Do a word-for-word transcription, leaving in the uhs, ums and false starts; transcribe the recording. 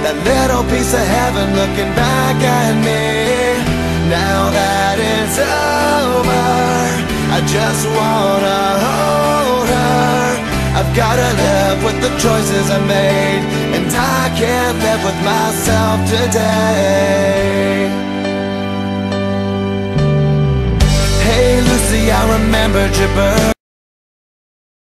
that little piece of heaven looking back at me. Now that it's over, I just wanna hold her. I've gotta live with the choices I made, and I can't live with myself today. Hey Lucy, I remembered your birthday.